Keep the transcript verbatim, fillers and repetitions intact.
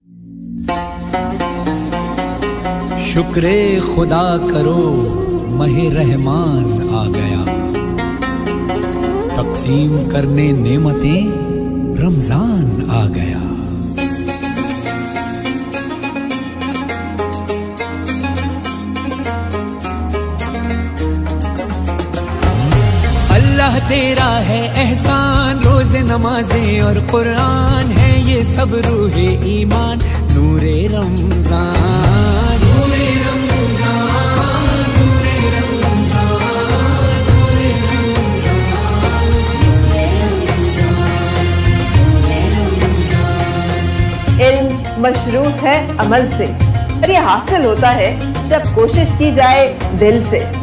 शुक्रे खुदा करो महे रहमान आ गया, तकसीम करने नेमतें रमजान आ गया। अल्लाह तेरा है एहसान, रोज़े नमाजें और कुरान है ये सब रूहे ईमान, नूरे रमजान नूरे रमजान नूरे रमजान नूरे रमजान नूरे रमजान। इल्म मशरूत है अमल से, और ये हासिल होता है जब कोशिश की जाए दिल से।